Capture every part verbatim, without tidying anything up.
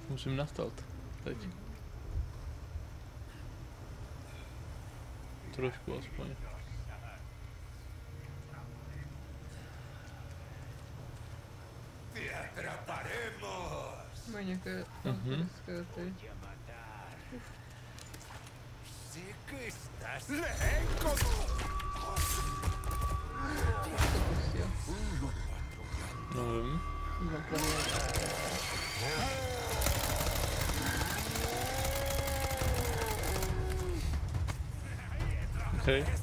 Musím nastat. Teď. Trošku aspoň. Mají nějaké vampirské ty. Nevím. Okej. Okay.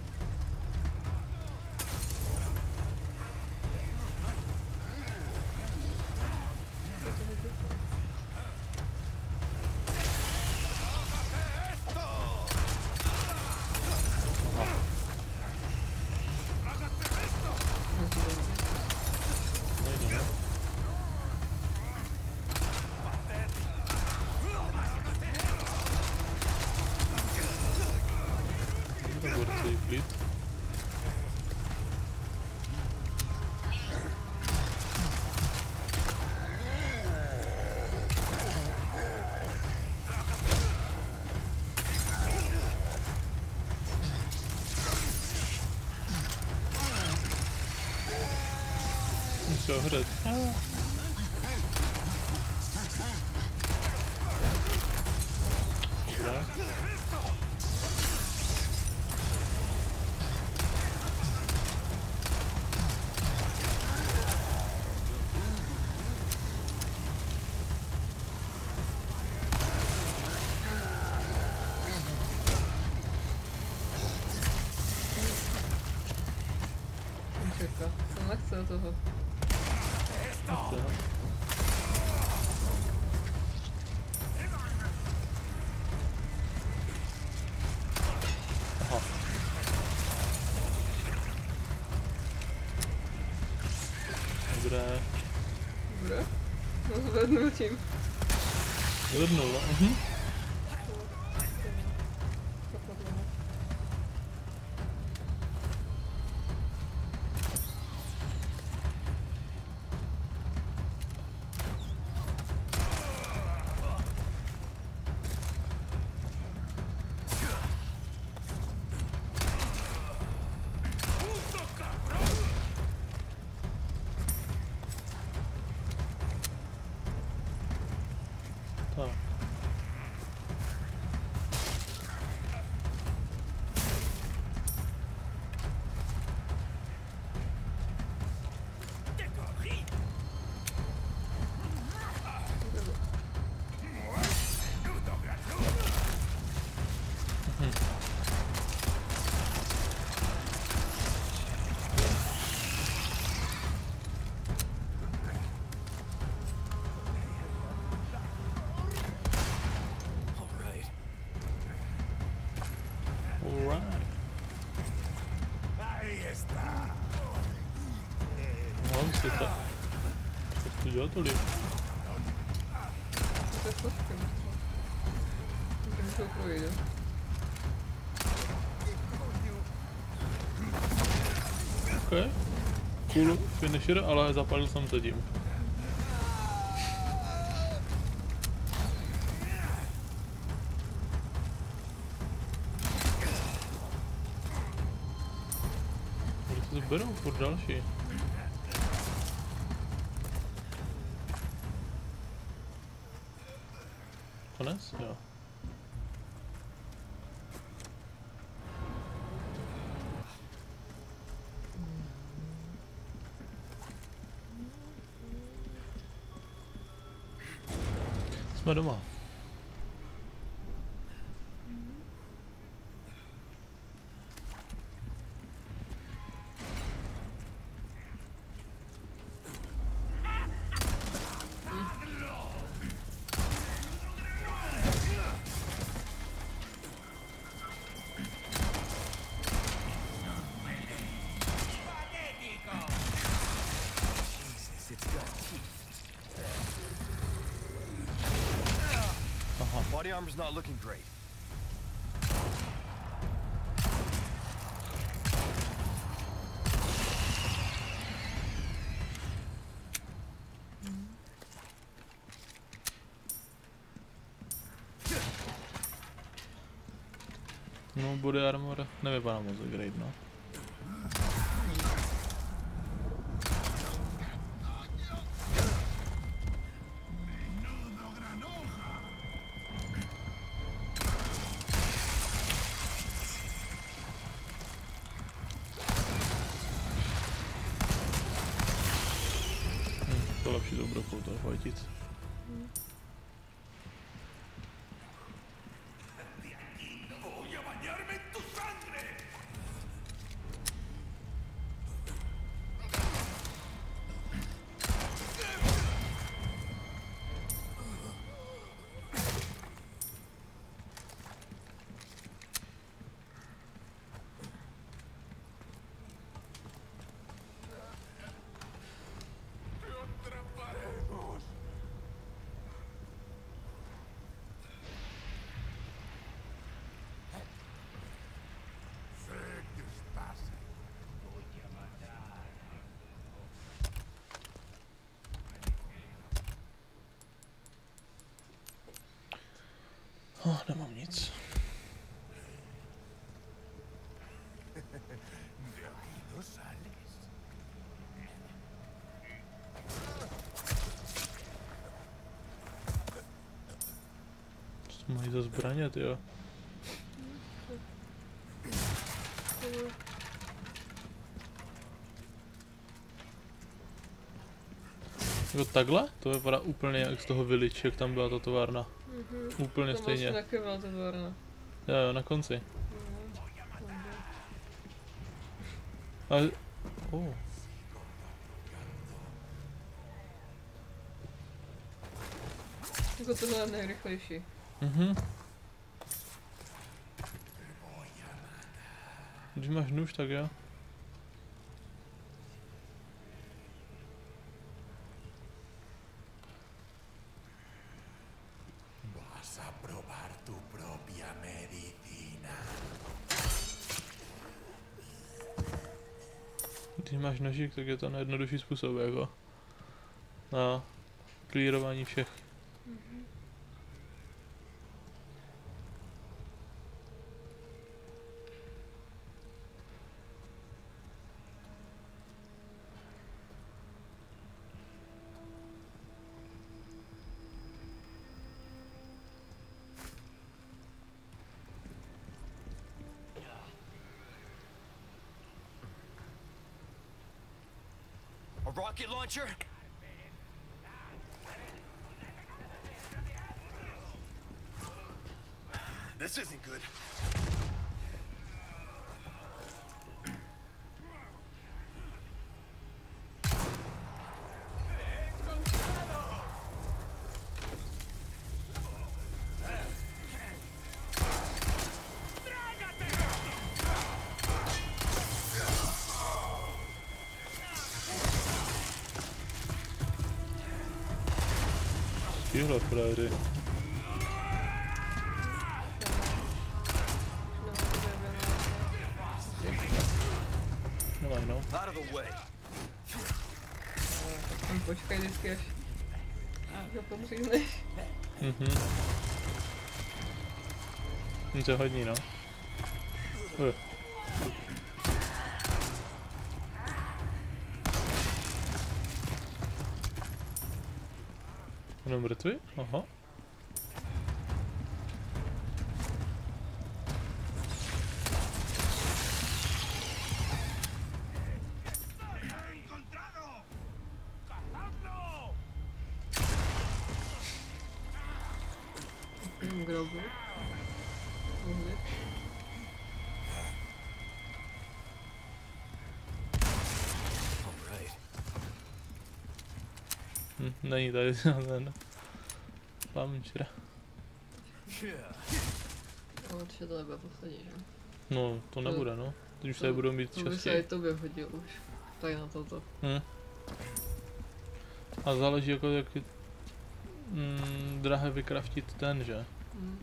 Zo hrad. Ah. Dobrá. Čeká, jsem nechcel toho. Nechce. Aha. Dobré. Dobré? No zvednu tím. Zvednul, no. Mhm. Tak. Alright. Mám si to. Co to dělá tolik? To je fotky. To projde. Ok. Cool finisher, ale zapalil jsem to tím. Kde se berou furt další? Konec? Jo. Jsme doma. Body armor's not looking great. No, body armor nevypadá moc great, no. Hm, to lepší s obrokou toho fajtit. Oh, nemám nic. Co to mají za zbraně, tyjo? Jako takhle? To vypadá úplně jak z toho Village, jak tam byla ta továrna. Mhm. Úplně To stejně. vlastně taky byla továrna. Jo, jo, na konci. Mhm. Ale... Oh. Jako tohle je nejrychlejší. Mhm. Když máš nůž, tak jo. Vas a probar tu propia medicina. Když máš nožík, tak je to nejjednodušší způsob, jako. Na clearování všech. A rocket launcher? This isn't good. Tyhle fréry. Nemají, no. Out of the way. Tam počkej vždycky až ho pomřízneš. Mhm. Nic se hodí, no. Uh. On je mrtvý? Aha. Grogu. Uhli. All right. Hm, není tady ten launcher. Yeah. No, určitě to nebude poslední, že? No, to nebude, no. Teď už tady budou mít To by se i častěji. tobě hodil už. Tady na toto. Hm. A záleží jako jak mm, drahé vykraftit ten, že? Hm.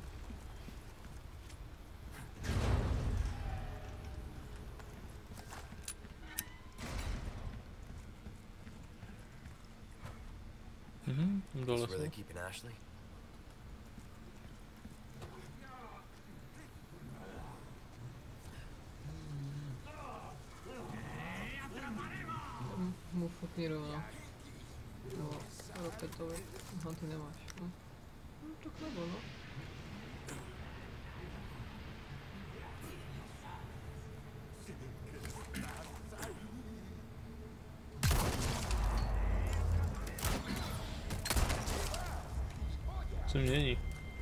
Mhm, This dole is where they jsou. keeping Ashley? Mírovna. No, raketovi. Aha, ty nemáš. No, no tak nebo no. Co mění?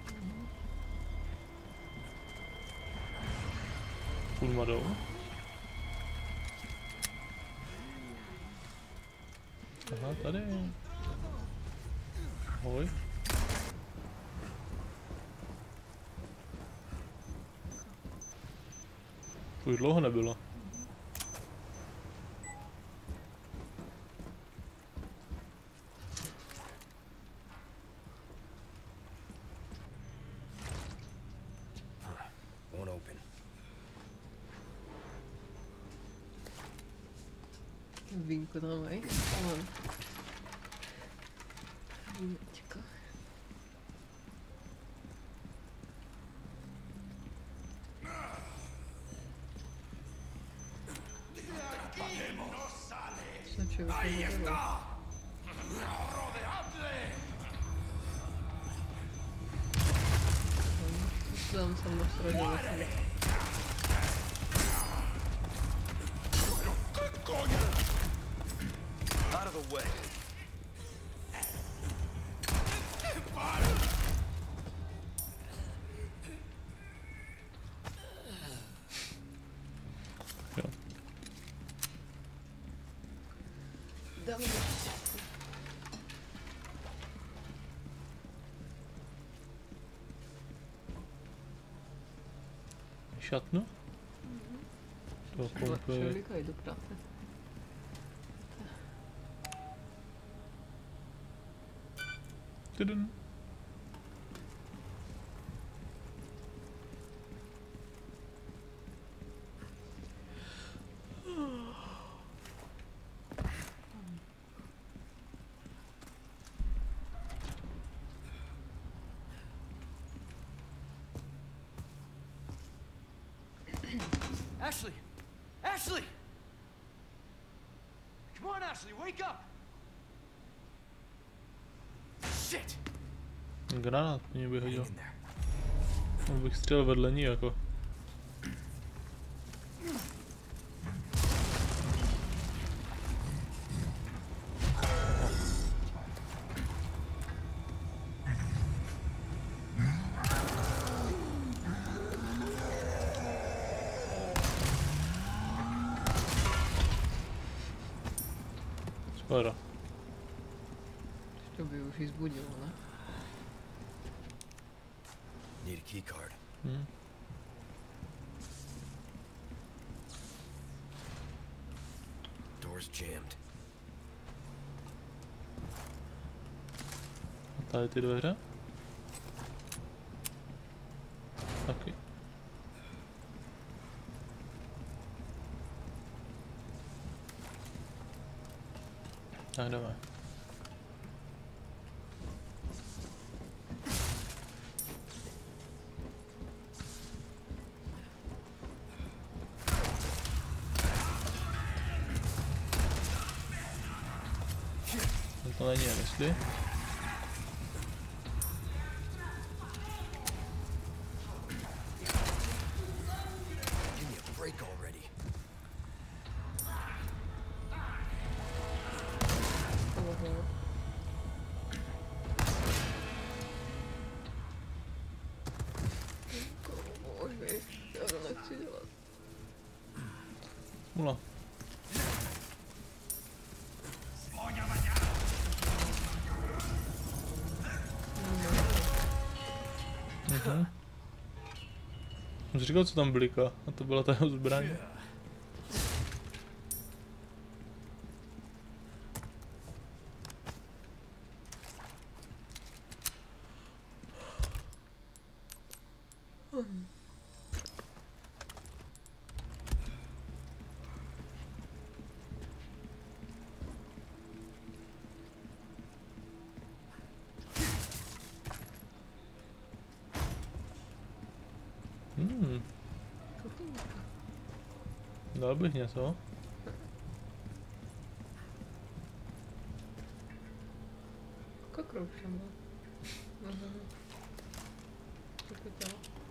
Půlmadou. Aha, tady. Ahoj. To už dlouho nebylo. Won't open. Vínku tam mají. Mám. Vínečko. Značí vypadá. Tam jsem nasradila. Out of the way. Jo. Dáme. Šatnu? To koupili. Převlíkají do práce. Tudun. Ashley! Ashley! Come on, Ashley, wake up! Shit! Granát mě by Hang hodil. in there. On bych střelil vedle ní jako. Skoro. To by už jí zbudilo, ne? Need a key card. Hm. Door's jammed. A tady ty dveře? Taky. Tak jdeme. To není, jestli. Give me a break already. Oho. Bože, já to nechci dělat. Mula. Mhm. Jsem si říkal, co tam bliká, a to byla ta jeho zbraň. Hmm, dal bych něco. Kokrok jsem byl. Na zemi. Taky to.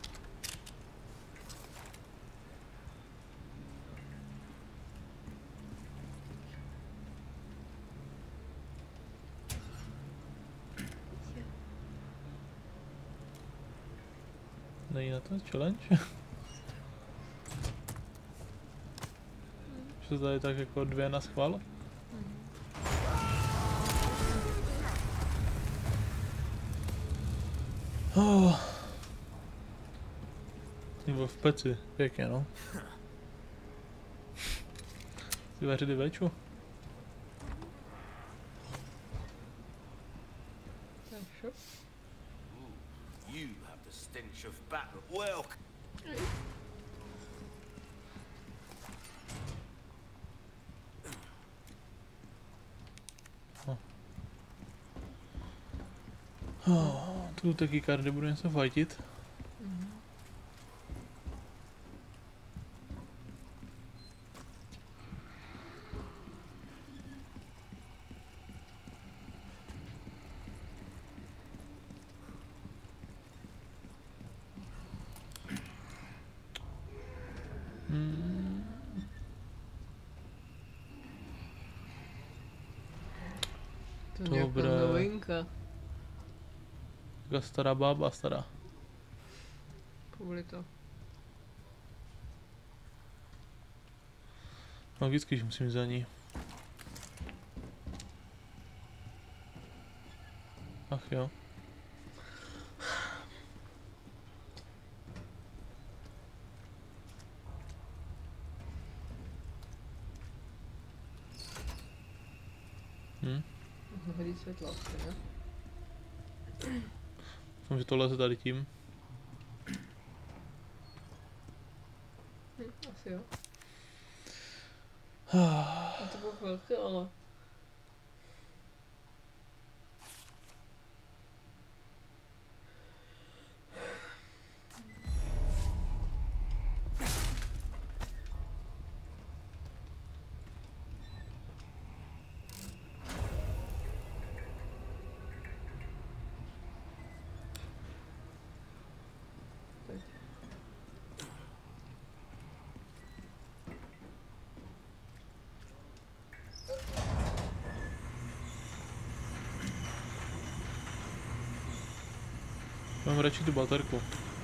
Není na to challenge? Že to tady tak jako dvě na schvál? Oh. Nebo v peci, pěkně no. Ty vařit i veču? Takže. You have the stench of battle. Well, Oh, tu taky kardy budu něco fajtit. Mhm. Hmm. To nějaká Dobré. novinka. Taká stará bába, stará. Povoli to. Logicky, že musím za ní. Ach jo. Hm? Hodí světlo asi, ne? Doufám, že tohle se tady tím. Hm, asi jo. A to bylo velké, ale... Teď. Mám radši tu baterku.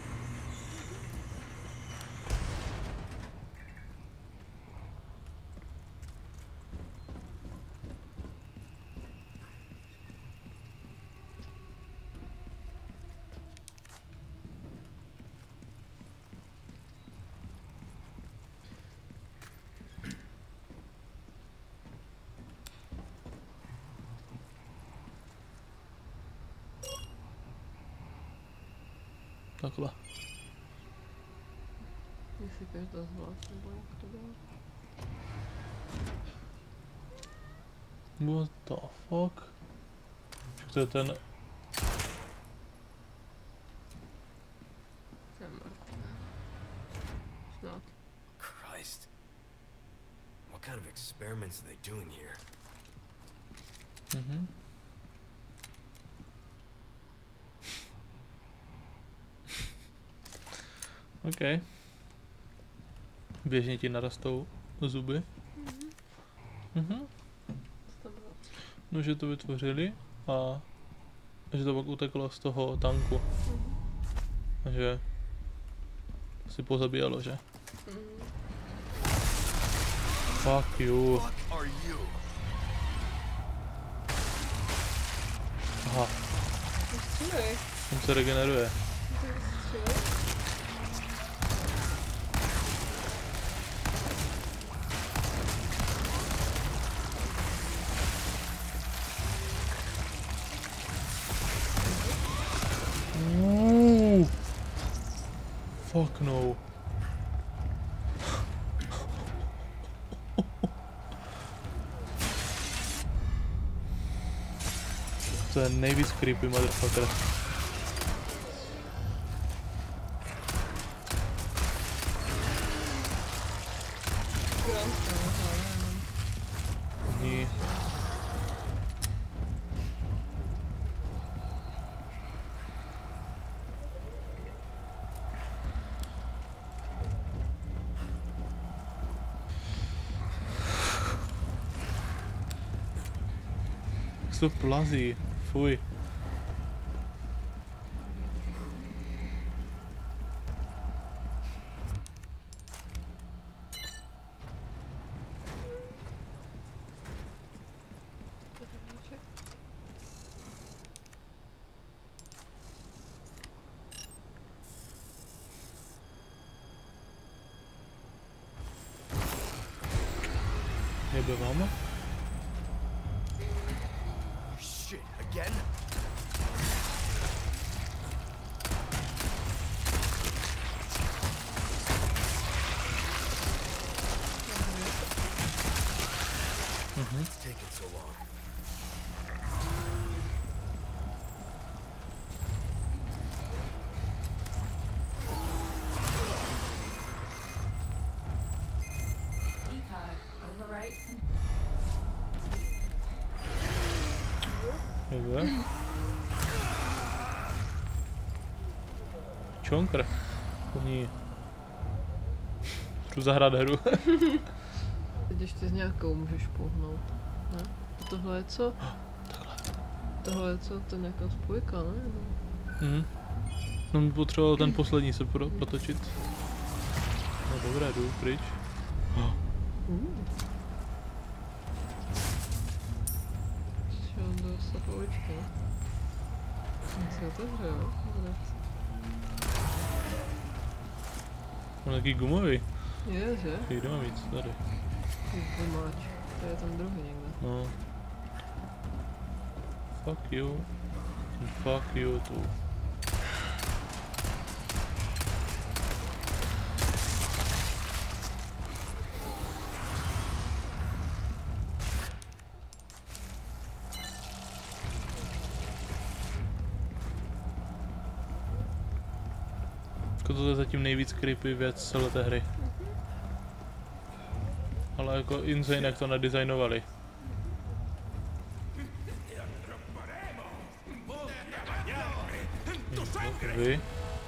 Takhle. Jestli každá zvlášť, nebo jak to bylo. What the fuck? To je ten... Jsem mrtvá. Snad. Christ. What kind of experiments are they doing here? Mhm. OK. Běžně ti narastou zuby. Mhm. Mhm. Co to bylo? No, že to vytvořili a že to pak uteklo z toho tanku. Mhm. A že si pozabíjelo, že? Mhm. Fuck you. What are you? Aha, To střílej. on se regeneruje. To střílej. Ooh. Fuck no. To je nejvíc creepy motherfucker. Krásná, ale jenom. Ní. se to plazí. Fuj. Jebe vám? Shit, again? Mhm. It's taking so long. Jebe. Čonkr. Oni... Chci zahrát hru. Teď ještě s nějakou můžeš pohnout. Ne? A tohle je co? Takhle. Tohle je co? To je nějaká spojka, ne? Mhm. No mi potřeboval ten poslední se pro, protočit. No dobré, jdu pryč. Oh. Uh. Šel do sapovičky. Jak se otevře, jo? On je taky gumový. Je, že? Jde mám víc, tady. Gumáč. To je tam druhý někde. No. Fuck you. Fuck you too. Jako to je zatím nejvíc creepy věc celé té hry. Ale jako insane, jak to nadizajnovali. Vy?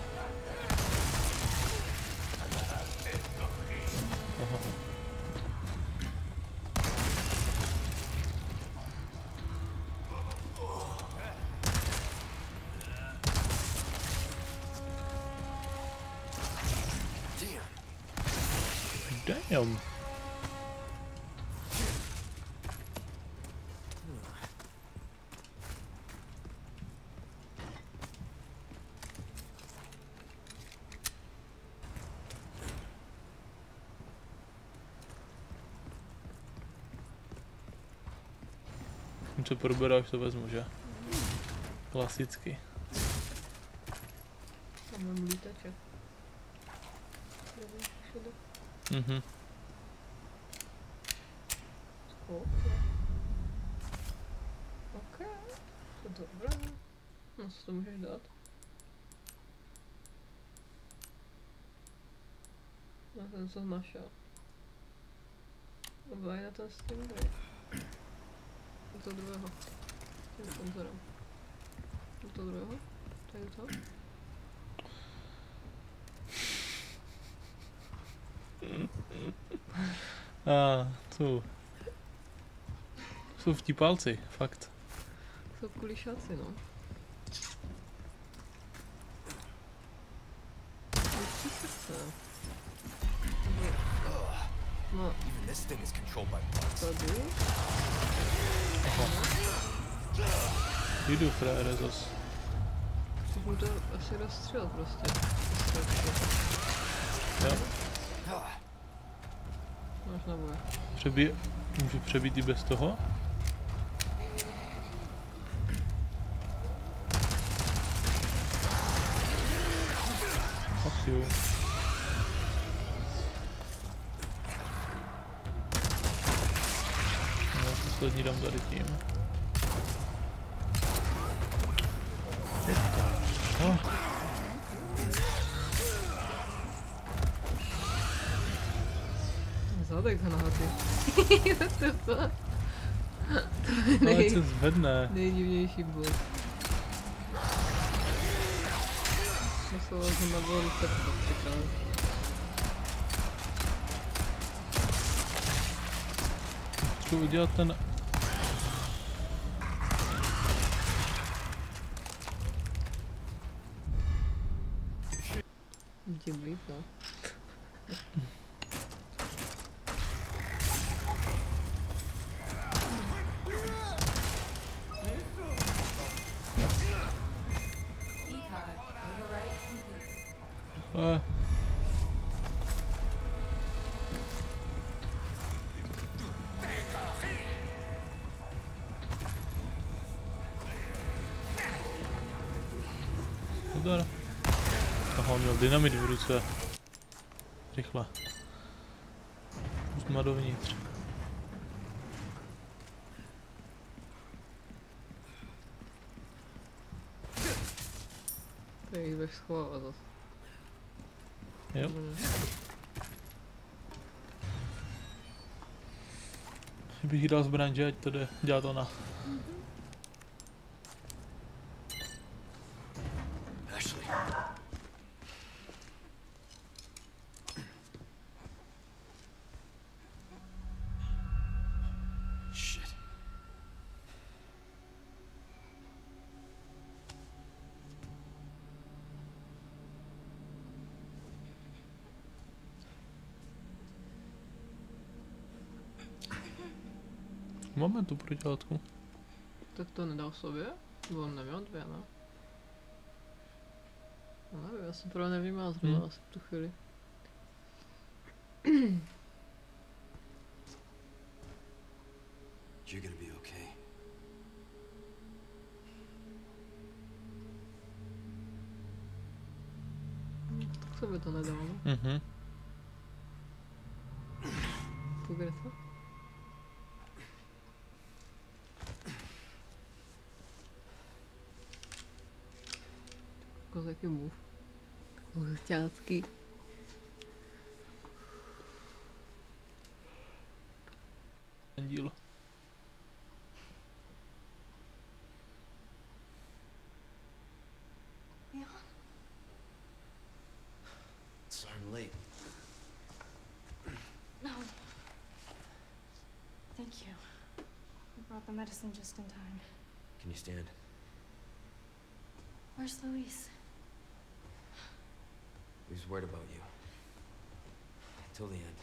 Aha. Damn. Co proberáš, to vezmu, že? Klasicky. Tam mám lítače. Mhm. Ok. Ok. To dobré. No, co to můžeš dát? Na ten, co našel. Obaj na ten stingray. Do toho druhého. Tím sponzorem. Do toho druhého? Tady do toho? A tu. Jsou vtipálci, fakt. Jsou kulišáci, no. Ještě srdce. No, Even this thing is controlled by bugs. tady. Jdu, frére, zas. Můžu to asi rozstřelit prostě. Jo. Možná bude. Přebí... Můžu přebít i bez toho? Fuck you. No, poslední dám tady tím. Oh. Zadek hnaty. To je to. To je Ale nej, se zvedne. nejdivnější bod. Myslela jsem na bylo tak třikrát. Chci udělat ten... Tím líp, no. Eh. Udar. Aha, on měl dynamit v ruce. Rychle. Pustme dovnitř. Tady jich budeš schovávat zase. Jo. Bych jí dal zbraň, že ať to jde dělat ona. Ashley. Shit. Máme tu protilátku. Tak to nedal sobě? Bo on neměl dvě, ne? No nevím, já jsem právě nevnímal zrovna Hmm. asi v tu chvíli. You're gonna be okay. Tak sobě to nedal, no. Mhm. Tak kde to? Kozaký move. Kozaký. Ten díl. Sorry I'm late. No. Thank you. You brought the medicine just in time. Can you stand? Where's Luis? He was worried about you. Till the end.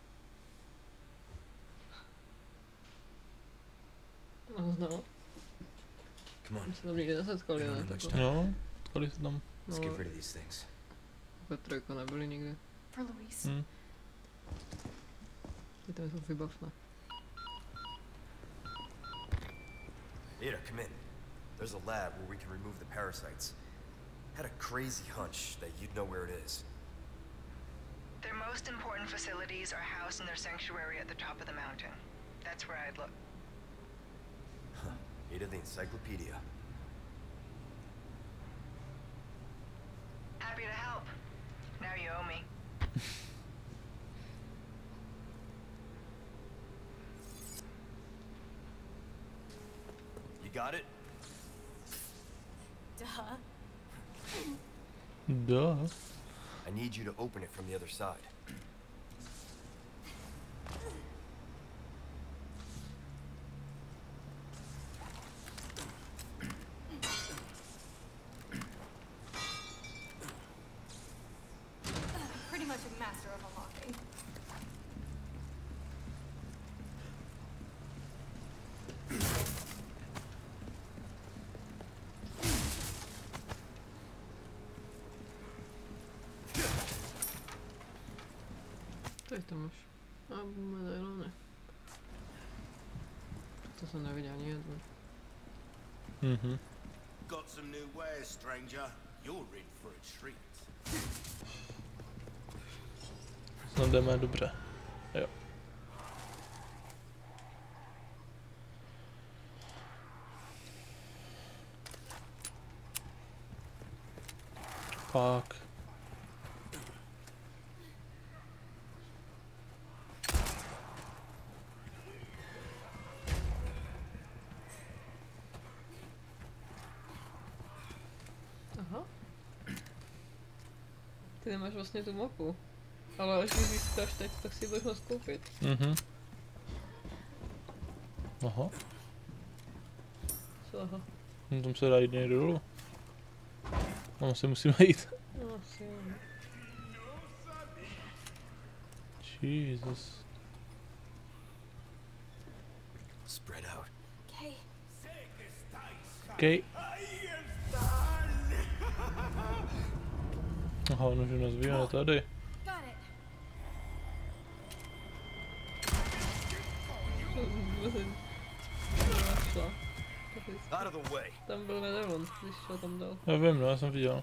No, no. Come on. My se tam nikdy nesetkali, ne? Takhle. No, tkali se tam. Let's No, get rid of these things. ve trojku nebyli nikdy. For Luis. Hm. Ty tam jsou vybavné. Ada, come in. There's a lab where we can remove the parasites. Had a crazy hunch that you'd know where it is. Their most important facilities are housed in their sanctuary at the top of the mountain. That's where I'd look. Huh. Ada the encyclopedia. Happy to help. Now you owe me. You got it? Duh. Duh. I need you to open it from the other side. Pretty much a master of unlocking. Tady to máš. A medailony. To jsem neviděl ani jednu. Mhm. Got some new wares, stranger. You're in for a treat. Snad jdeme dobře. Jo. Fuck. Aha. Ty nemáš vlastně tu mapu. Ale až ji získáš teď, tak si ji budeš moct koupit. Mhm. Aha. Co aha? No, tam se dá jít někde dolů. Tam asi musíme jít. No asi jo. Jesus. Spread out. Okay. Okay. Aha, ono, že nás vyjde tady. Got it. Out of the way. Tam byl Netherland, když šel tam dal. Já vím, no, já jsem viděl.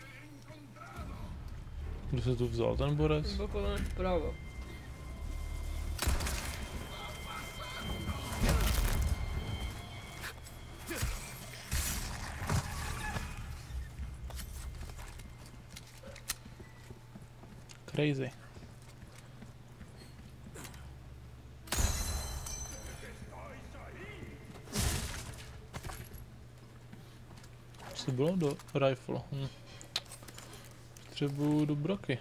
Kdo se tu vzal, ten borec? Byl podle mě vpravo. Crazy. Co to bylo do rifle? Hm. Potřebuju do broky.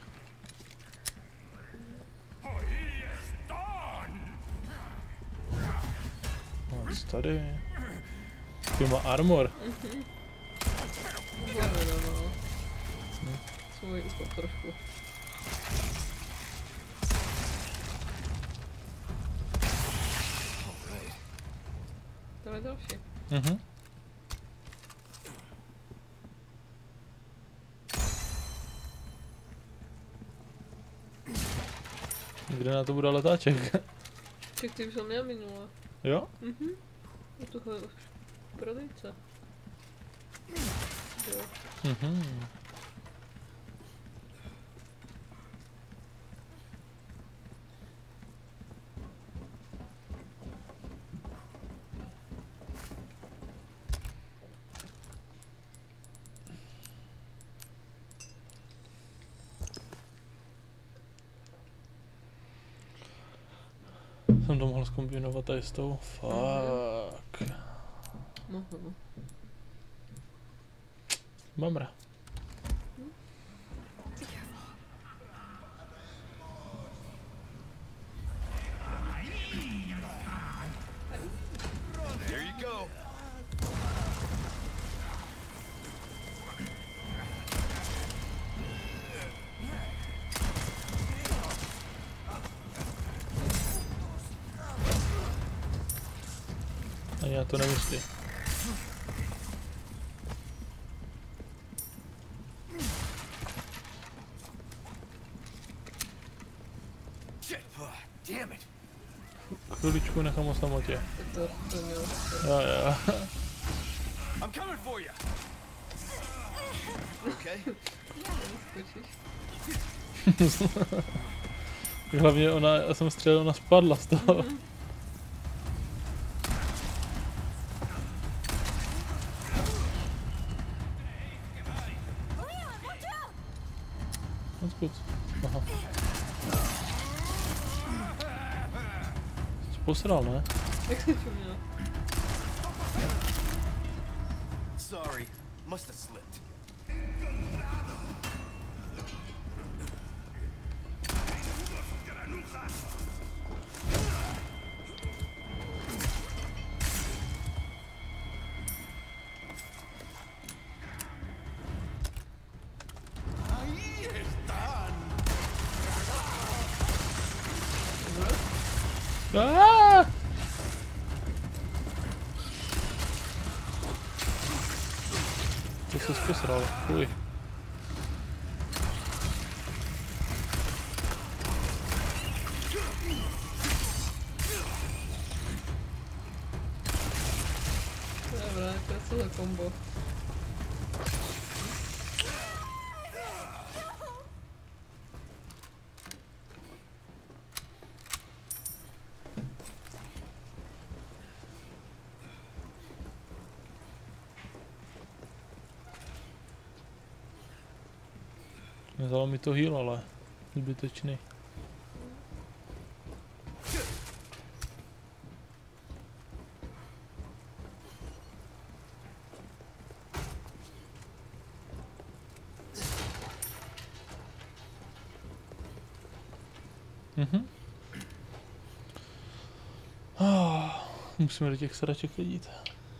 No, co tady? Ty má armor. Hlavně no. Svůj úkol trošku. Tam je další. Mhm. Kde na to bude letáček? Ček, ty už jsem měl minule. Jo? Mhm. U tohle už prodejce. Jo. Mhm. Jsem to mohl zkombinovat tady s tou. Fuck. No, no. Mamra. There you go. Ani já to nemyslím. Shit. Oh, damn it. Chviličku nechám o samotě. To, to měl. Jo, jo. I'm coming for you. Okay. Skočíš. Hlavně ona, já jsem střelil, ona spadla z toho. That's good. Aha. Jsi posral, ne? Jak jsi to měl? Sorry. Must have slipped. Ah! To se posral, fuj. Dobrá, krásné kombo. Nezalo mi to heal, ale zbytečný. Mhm. Oh, musíme do těch sraček chodit.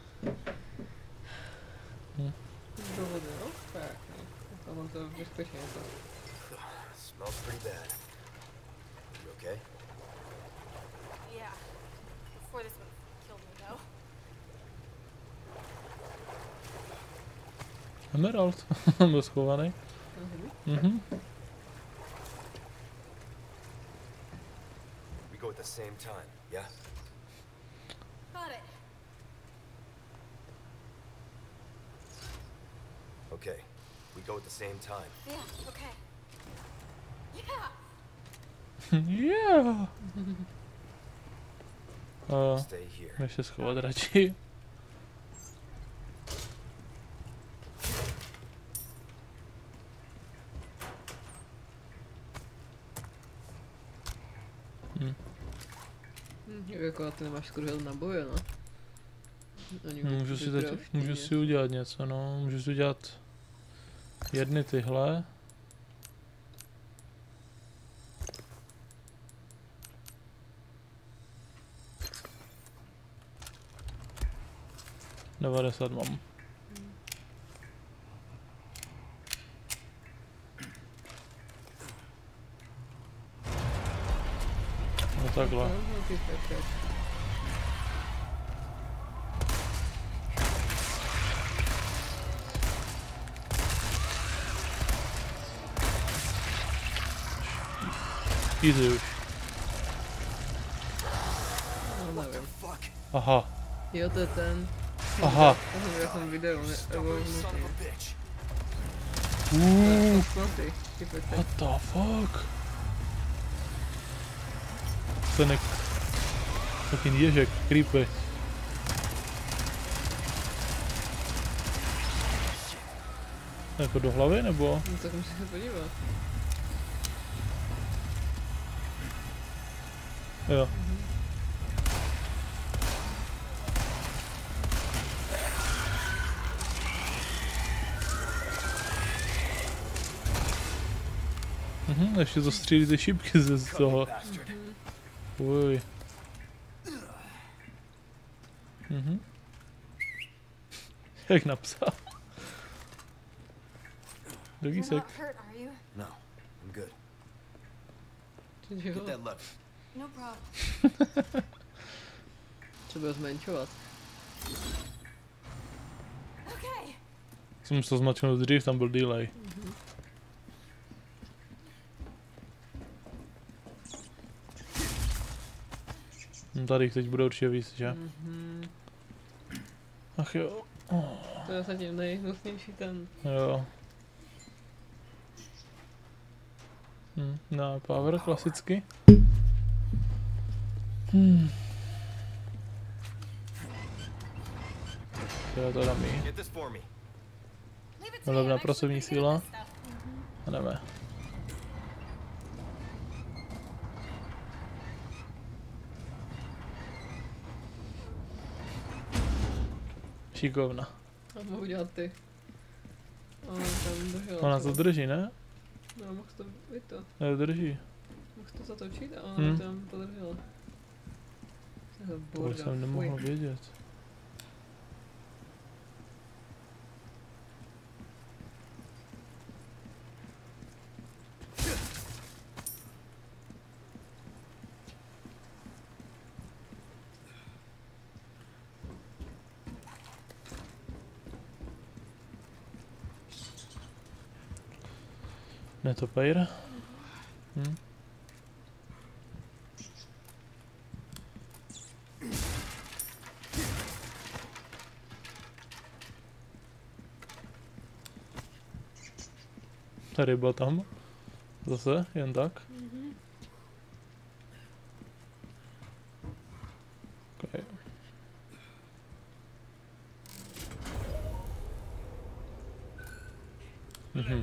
Hm. Do vody, no? Tak, no. Tam to bezpečně to. Smells pretty bad. You okay? Yeah. Before this one killed me, though. Emerald. Byl schovaný. Mhm. We go at the same time, yeah? Got it. Okay. We go at the same time. Yeah, okay. Yeah! Yeah. Uh, Stay here. Jdeš se schovat radši. Hm. Hm, jako ty nemáš skoro na boje, no. Ani Můžu si teď, vyprav, můžu ne. si udělat něco, no. Můžu si udělat jedny tyhle. devadesát mám. No takhle. No, ty tak. Easy už. No nevím. Aha. Jo, to je ten. Aha. To jsem viděl jsem video, ne, nebo Son of a hnutý. bitch. Uuuu. Smatý, typek What the fuck? Ten fucking ježek, creepy. Jako do hlavy, nebo? No tak musíš se podívat. Jo. Mhm, ještě to střílí ty šipky ze z toho. Uj. Mhm. Jak napsal. You're Dogísek. not hurt, are you? No, I'm good. Jo, Get that lever. No problem. třeba zmenšovat. Okay. Jsem musel zmačknout dřív, tam byl delay. No tady jich teď bude určitě víc, že? Mhm. Ach jo. To je zatím nejhnusnější ten. Jo. Hm, no, power klasicky. Hmm. Jo, to dám jí. Get this for me. Leave it to me. Levná I'm pracovní actually pretty good síla. at this stuff. A jdeme. Šikovna. A mohu dělat ty. Ona tam držela. Ona to. to drží, ne? No, mohl to, vy to. Ne, drží. Mohl to zatočit a ona Hmm. tam to držela. To je To bordel, jsem nemohl fuj. vědět. Netopejr. Hm. Tady byl tam. Zase, jen tak. Okay. Mhm.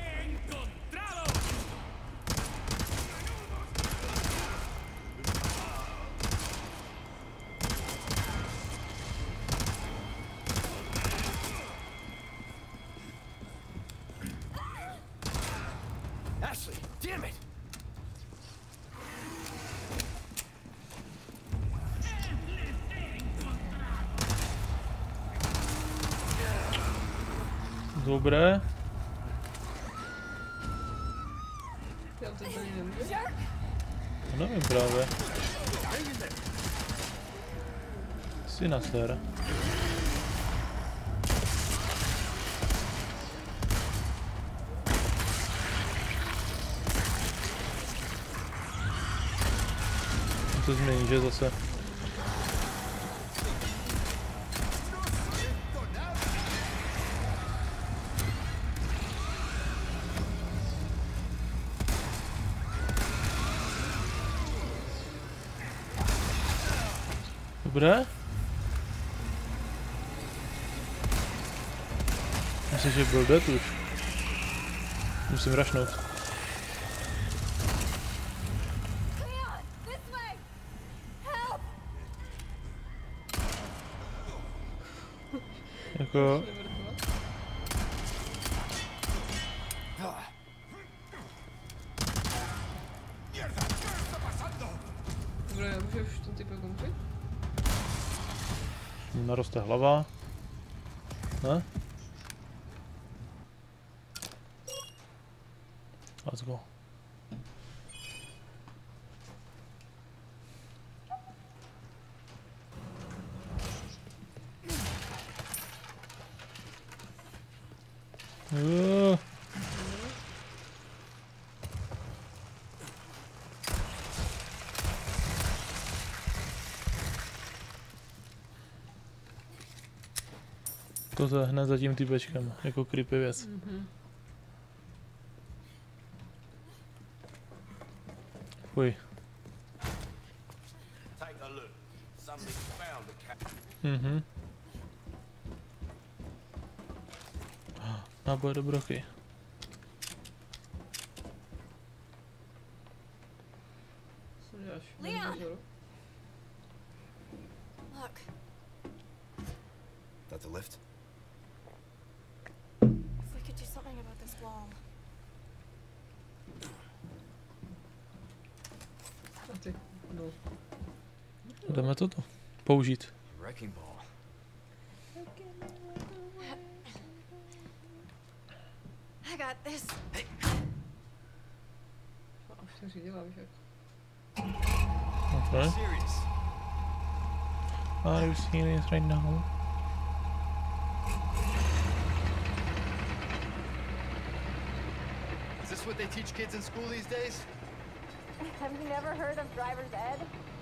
Ashley, damn it! Dobré. Já to tady nemůžu. To nevím právě. Sinacer. To změní, že zase. Dobré? Myslím, že byl dead už. Musím rašnout. Jako... Dobré, já můžu už ten typ končit? Naroste hlava. Ne? Let's go. Uh. To je hned za tím typečkem, jako creepy věc. Mm-hmm. Fuj. Mhm. Náboj do brochy. Co děláš? Leon! Look. That the lift? If we could do something about this wall. A ty, no. Jdeme toto použít. Wrecking ball. I got this. A už jsem řídila, víš jak. Okay. Serious? Are you serious right now? Is this what they teach kids in school these days? Have you never heard of driver's ed?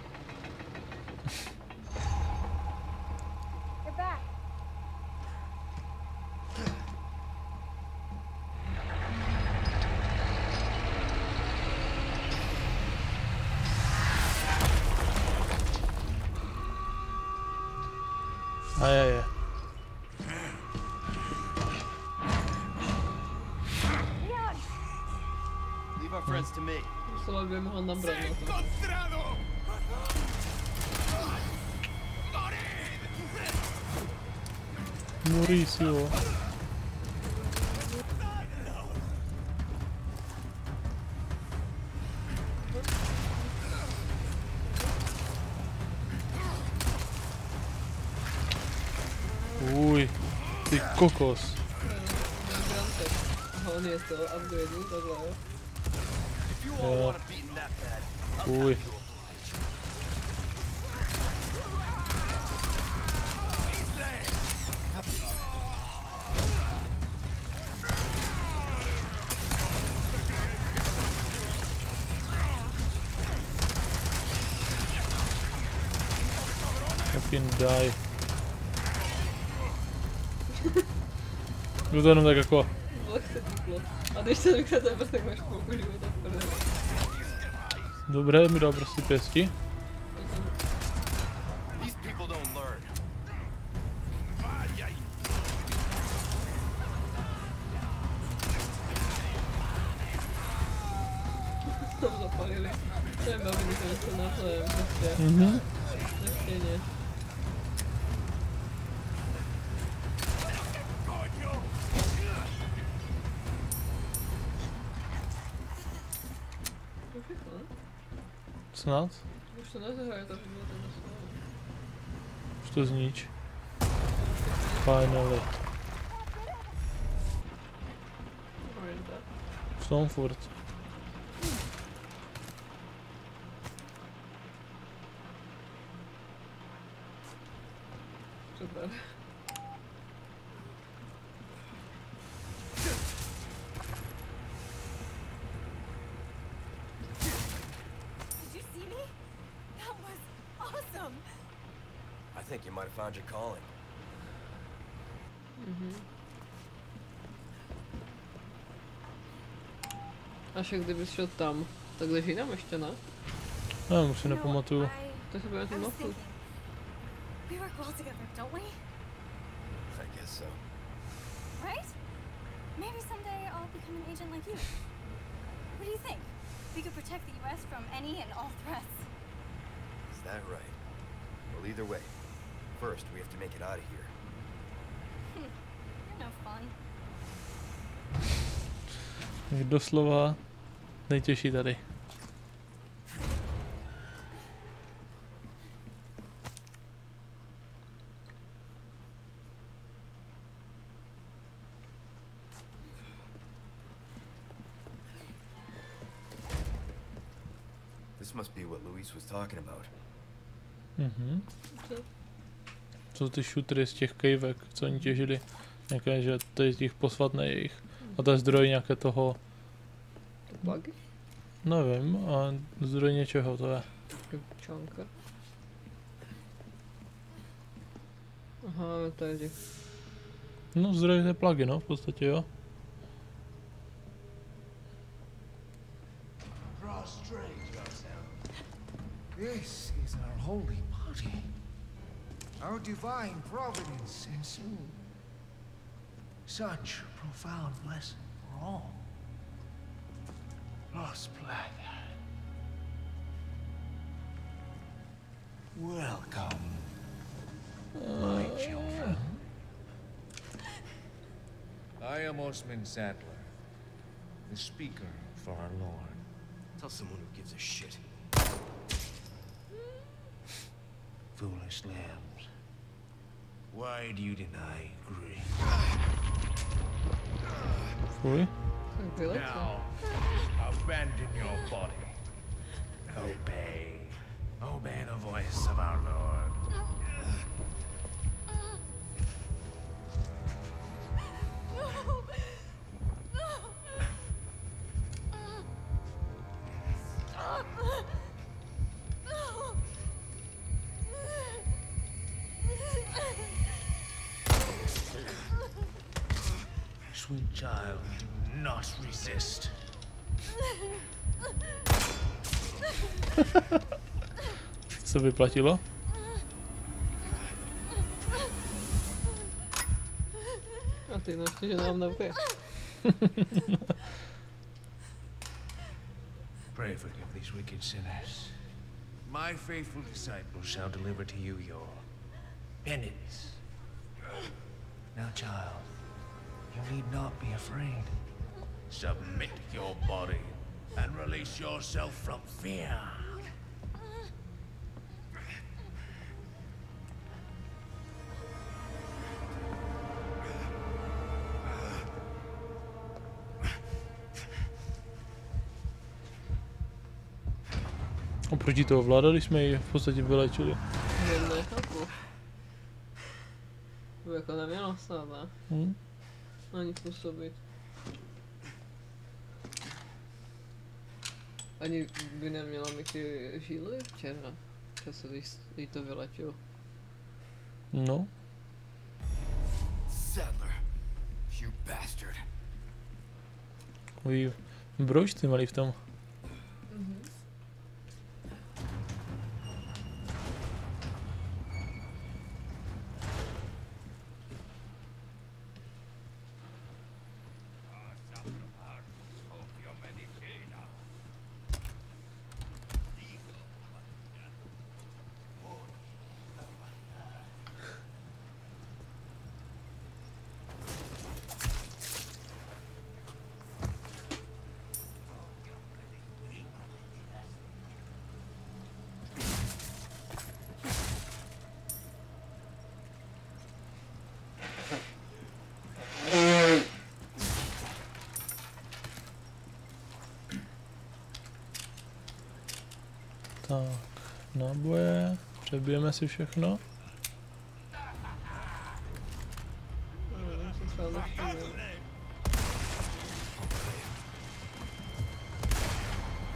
You're back. A je, je. Leon! Leave our friends to me. Musela by mohla nabrat na to. Mauricio. Uj, ty kokos. A on je z toho upgradeu, takhle jo. If you all want to beat him that bad, Uj. Fucking die. Jdu to jenom tak jako... Vlak se týklo. A když se vykřete, tak máš půlku života v prdeli. Dobré, mi dal prostě pěsti. these people don't learn. Tam zapalili. Třeba by to něco na to je prostě. Mhm. Nechtěně. Už je to, ne? Snad. Už to nezahraje, tak bylo to nesmál. Už to znič. Finally. Jen tak. V tom furt. you might have found your calling. Mhm. Až jak kdybys šel tam, tak leží jinam ještě, ne? Já už si nepamatuju. I, To se bude I tu was mapu. thinking, we work well together, don't we? I guess so. Right? Maybe someday I'll become an agent like you. What do you think? We could protect the U S from any and all threats. Is that right? Well, either way, first we have to make it out of here. You're no fun. Doslova nejtěžší tady. This must be what Luis was talking about. Mhm. Co? Co ty šutry z těch kejvek, co oni těžili. Nějaké, že to je těch posvatné jejich. A to je zdroj nějaké toho, To plagy? nevím, a zdroj něčeho to je. Čánka. Aha, to je těch. No zdroj té plagy, no, v podstatě jo. Prostrate yourself. This is our holy body. Our divine providence and soon. Such a profound blessing for all. Lost blood. Welcome, my children. I am Osmond Sadler, the speaker for our Lord. Tell someone who gives a shit. Foolish lambs, why do you deny grief? Fuj. Tak vylece. Now, abandon your body. Obey. Obey the voice of our Lord. Sweet child, do not resist. Se vyplatilo? A ty no ještě, že nám neupije. Pray forgive these wicked sinners. My faithful disciples shall deliver to you your penance. Now, child, you need not be afraid. Submit your body and release yourself from fear. Oproti toho ovládali jsme ji v podstatě vylečili. No, nechápu. To by jako nemělo stát, ne? Hm? Ani působit. Ani by neměla mít ty žíly včera. Času, když jí to vylečilo. No. Sadler, you bastard. Takový broučci malý v tom. Tak, náboje, přebijeme si všechno. No, jsem se vám nevšiml.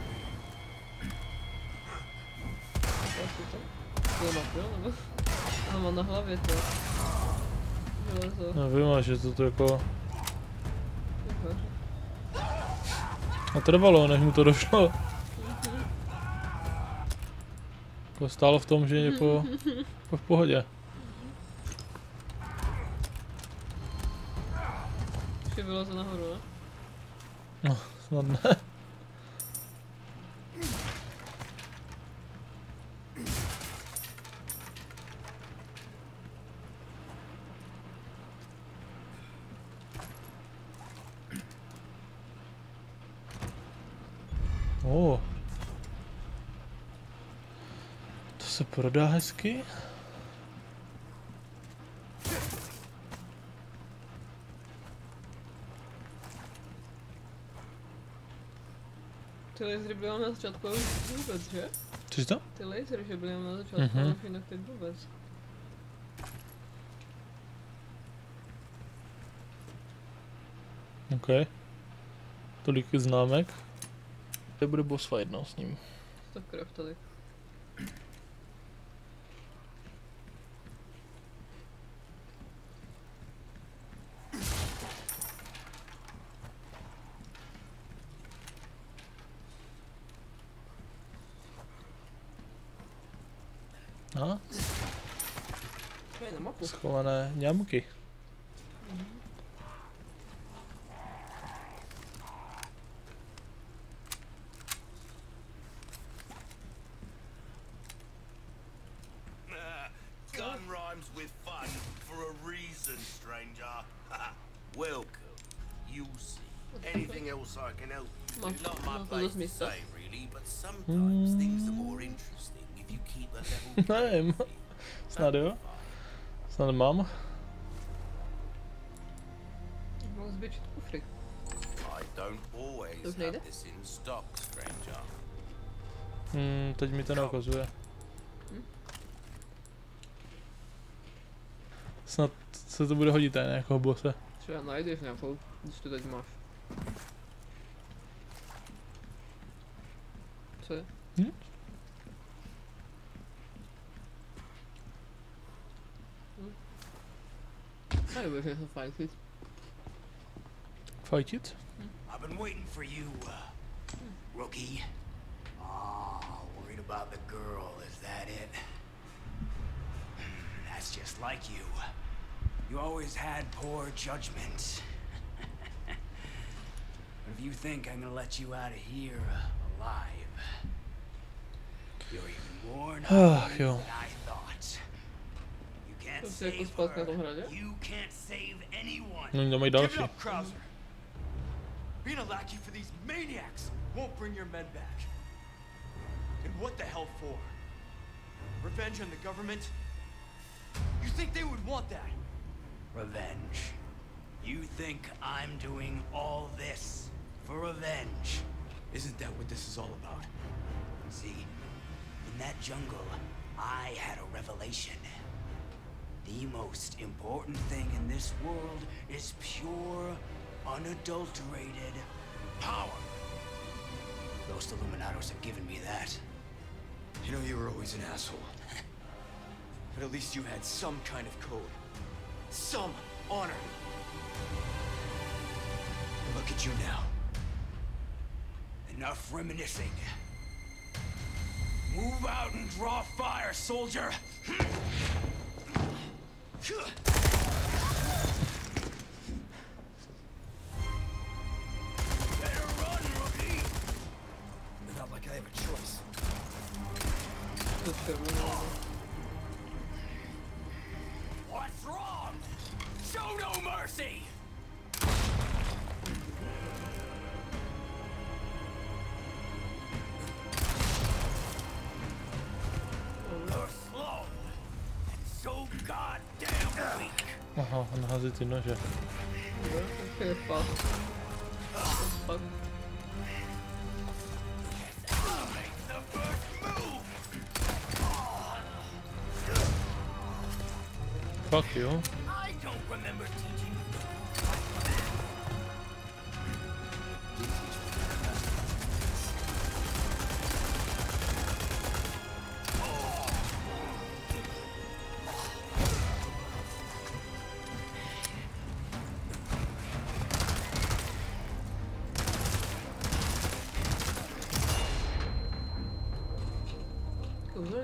To je napil, nebo? Aha, Tam má na hlavě to. Železo. Nevím, až je to to jako... Jako. A trvalo, než mu to došlo. To stálo v tom, že je jako, jako v pohodě. Ještě vyleze nahoru, ne? No, snad ne. Oh. To se prodá hezky. Ty lasery byly na začátku, ale už vůbec, že? Což to? Ty lasery, že byly na začátku, Mhm. ale už jinak teď vůbec. OK. Tolik známek. To bude boss fight, no, s ním. To krev tady. A? To je na mapu. Schované ňamky. Gun rhymes with fun for a reason, stranger. Welcome. You see. Anything else I can help you with? Not my Má to place dost to místa. say, really, but sometimes things are more interesting if you keep a level Nevím. Snad jo. Snad mám. Mohl zvětšit kufry. I don't always Už nejde? have this in stock, stranger. Hmm, teď mi to neukazuje. Snad se to bude hodit na nějakého bose. Třeba najdeš nějakou, když to teď máš. Co je? Hm? Hm. A nebudeš něco fajtit. Fightit? I've been waiting for you, uh, rookie. Ah, worried about the girl, is that it? Hmm, That's just like you. You always had poor judgment. But if you think I'm gonna let you out of here alive, you're even more naive jo. than I thought. You can't To si jako save spát na tom her. hradě? You can't save anyone. No, tam mají Give it další. up, Krauser. Being a lackey for these maniacs won't bring your men back. And what the hell for? Revenge on the government? You think they would want that? Revenge. You think I'm doing all this for revenge? Isn't that what this is all about? See, in that jungle, I had a revelation. The most important thing in this world is pure, unadulterated power. Those Illuminados have given me that. You know, you were always an asshole. But at least you had some kind of code. Some honor. And look at you now. Enough reminiscing. Move out and draw fire, soldier! Better run, rookie! Not like I have a choice. To červené. What's wrong? Show no mercy! You're slow and so goddamn weak. Aha, nahází ty nože. Jo, to je fakt. Fakt. Make the first move! Fakt jo. I don't remember teaching you.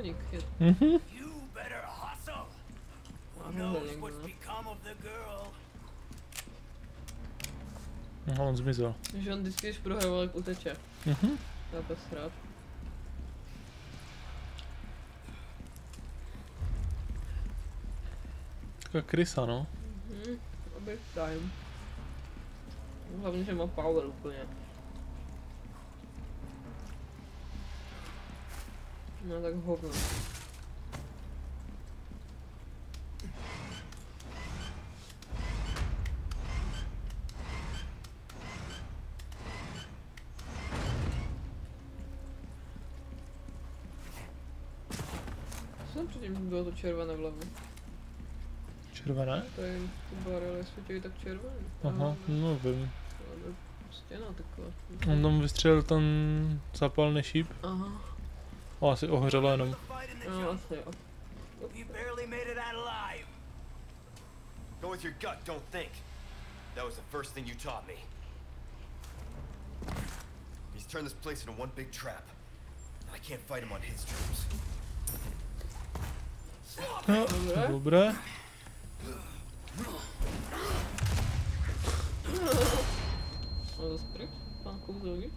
Koník je. Mhm. You better hustle. Who Aha, knows někdo, what's no. become of the girl? Aha, on zmizel. Že on vždycky, když prohrával, tak uteče. Mhm. Já bez rád. Taková krysa, no. Mhm, big time. Hlavně, že má power úplně. No tak hovno. Co předtím bylo to červené vlevo? Červené? To je ty barely světějí tak červené. Aha, no vím. Ale stěna taková. On tam vystřelil ten zápalný šíp. Aha. O, asi ohořelo jenom. No asi jo. You barely made it out alive. Go with your gut, don't think. That was the first thing you taught me. He's turned this place into one big trap. I can't fight him on his terms. No, dobré. A zase pryč? Pán kouzelník?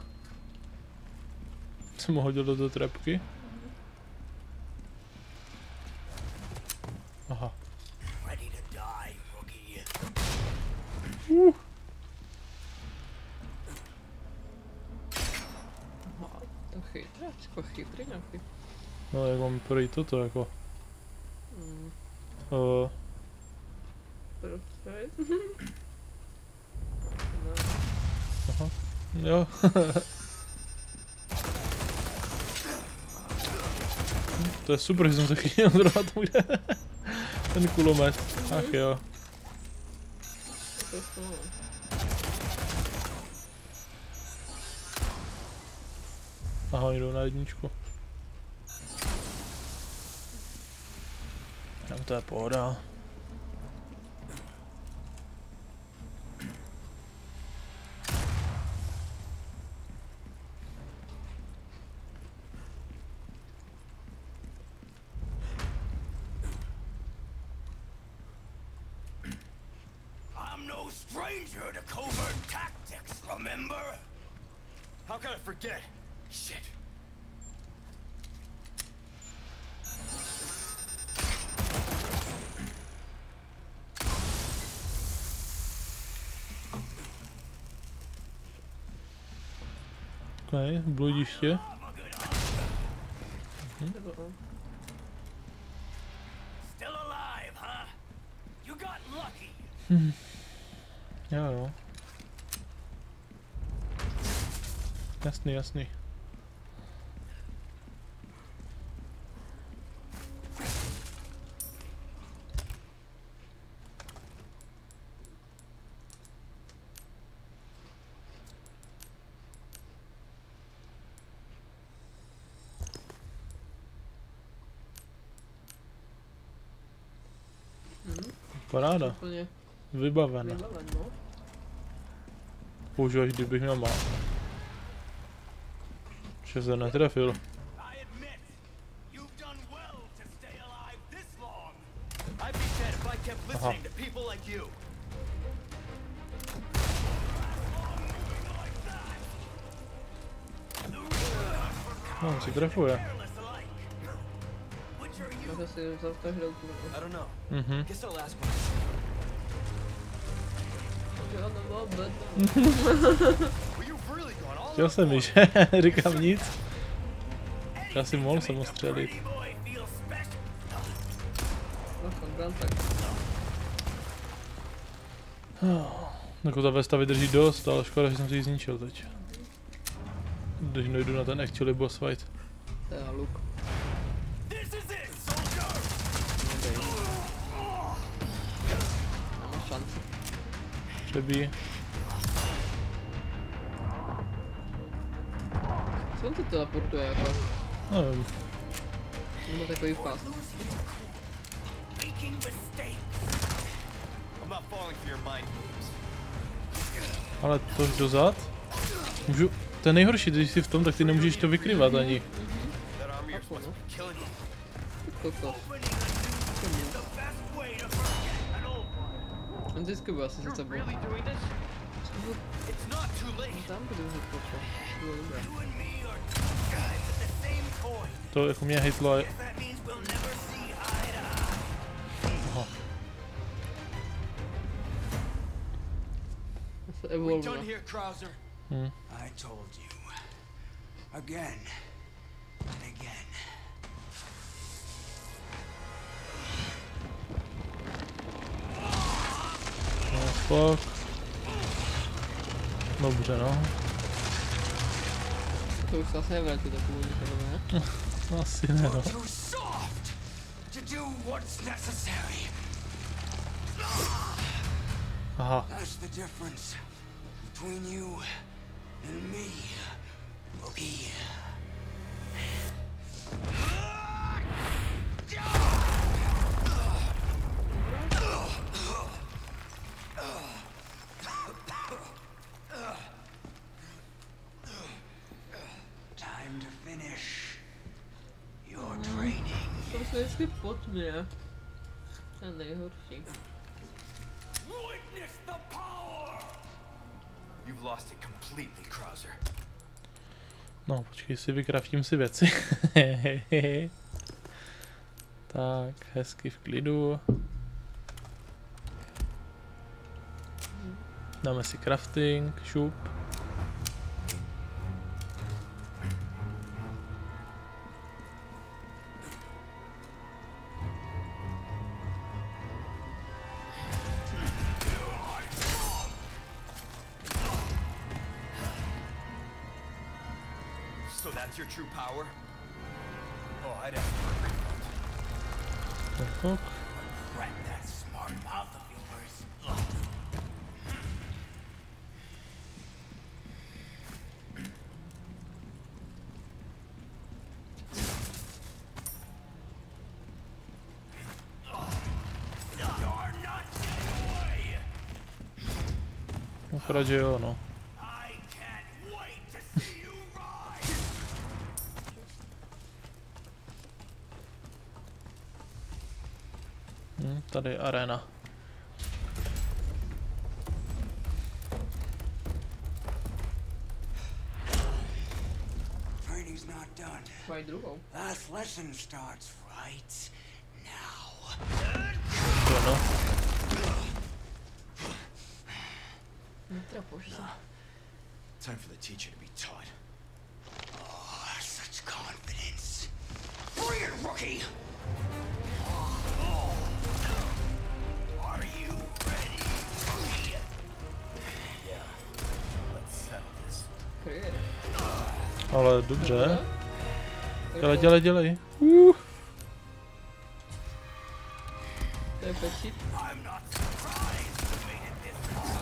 Jsem ho hodil do té trapky. Aha. Ready to die, rookie. Uh. Aha, to chytré, jako chytrý nějaký. No, jak mám projít toto, jako. Mm, Uh, perfekt. No, aha. Jo. To je super, že jsem se chytil zrovna tomu, kde ten kulomet. Ach jo. to je to. Aha, oni jdou na jedničku. Tam to je pohoda. I'm no stranger to covert tactics, remember? How could I forget? Shit. Okay, bludiště. Nebo on. Still alive, huh? You got lucky. Jo, jo. Jasný, jasný. Paráda. Úplně Vybavena. vybaven, no. Používáš, kdybych měl má. Že se netrefil. I admit, you've done well to stay alive this long. I'd be dead if I kept listening to people like you. No, on si trefuje. Může si vzal každou kůru. I don't know. Mhm. Guess I'll ask one. Žádná vůbec. Well, you've really gone all Chtěl out. jsem mi, že? Říkám nic. Já si mohl jsem ho střelit. Jako ta Vesta vydrží dost, ale škoda, že jsem si ji zničil teď. Když nejdu na ten actually boss fight. To je luk. Nemá šanci. Přebíjí. Co on to teleportuje jako? Nevím. Nebo takový fast. I'm not falling for your mind games. Ale tož dozad? Můžu... To je nejhorší, když jsi v tom, tak ty nemůžeš to vykryvat ani. That army you're supposed to be killing. Kokos. On získá byl asi sice byl. Tam budu vzít kokos. Bylo dobré. To jako mě hitlo a... Aha. Se evolvilo. Hmm. I told you. Again. And again. No fuck. Dobře no. To už se asi nevrátil do původní podoby, ne? Asi ne no. Too soft to do what's necessary. Aha. That's the difference between you and me, Loki. Time to finish your training. To se vždycky pod mě. To je nejhorší. Witness the power! You've lost it completely, Krauser. No, počkej si, vykraftím si věci. Tak, hezky v klidu. Dáme si crafting, šup. So that's your true power? Oh, I'd have to refund. Tak, Crack that smart mouth of yours. You're not getting away. akorát, že jo, no. I can't wait to see you rise. Hm, tady je arena. Training's not done. Mají druhou. Last lesson starts right now. Jo, no. Netrapoš se. Time for the teacher to be taught. Oh, such confidence. Bring it, rookie! Are you ready? Yeah. Let's settle this. Kryje. Ale dobře. Dělej, dělej, dělej. Uh. To je pečit. I'm not surprised you made it this far.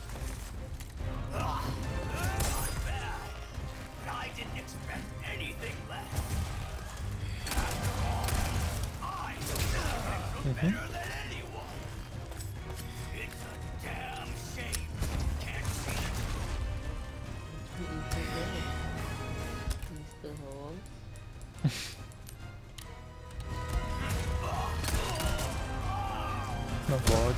Ah, not bad. But I didn't expect anything less. After all, I know you better than anyone. It's a damn shame you can't see it. Místo ho. No pojď.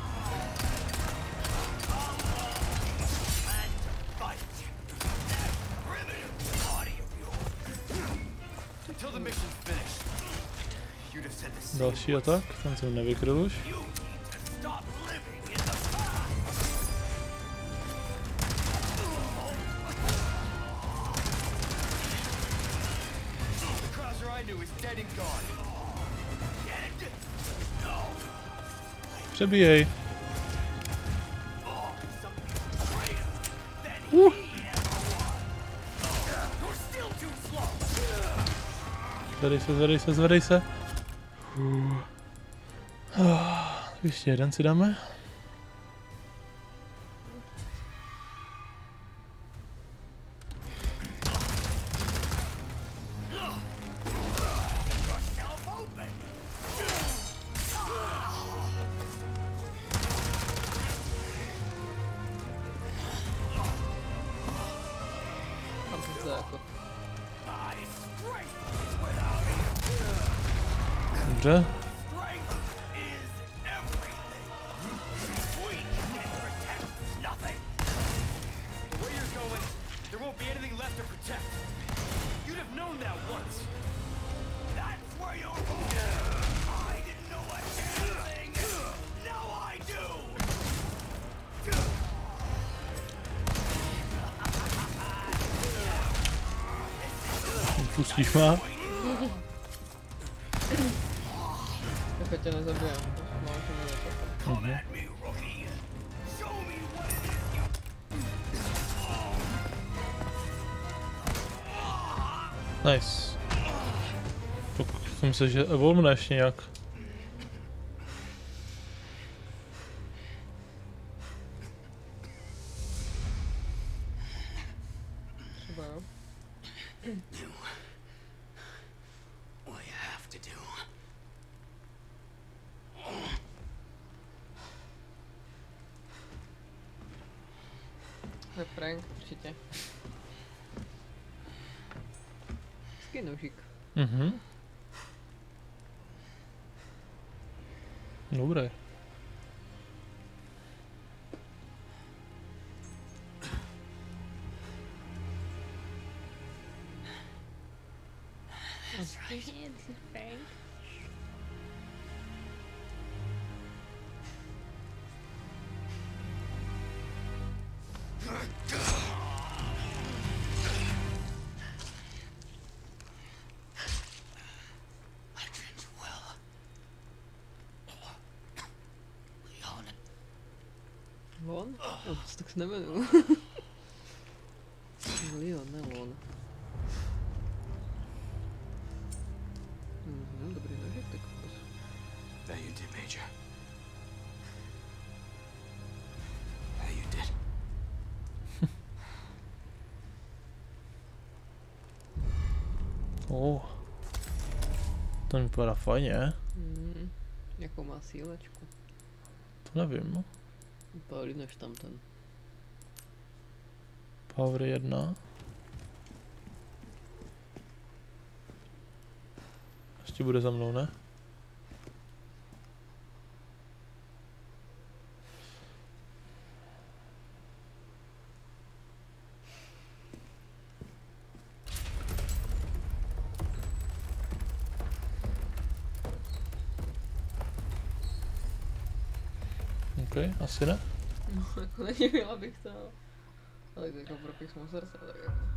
Until the mission's finished. You'd have said the same. Další atak, ten jsem nevykryl už. You need to stop living in the past. The Krauser I knew is dead and gone. Dead? No. Přebíjej. Oh, something greater than he ever was. You're still too slow. Zvedej se, zvedej se, zvedej se. Uh. Ah, ještě jeden si dáme. Yourself open. Tam se to jako. My strength is without you. Dobře. Pustíš má? Tak tě nezabijem, máš mě nezabijem. Nice. Tak jsem se, že evolvne ještě nějak. Třeba jo. To je prank, určitě. Hezký nožík. Mhm. Dobré. Lon? No, to se tak nemenuju. Leon, ne Lon. Mhm, dobrý nožek, tak kokos. That you did, Major. That you did. Oh. To vypadá fajně. Mm, jakou má sílečku? To nevím. Úplně než tam ten. Power jedna. Ještě bude za mnou, ne? OK, asi ne. No, jako nedivila bych to. Ale jako pro písmo srdce, tak jako.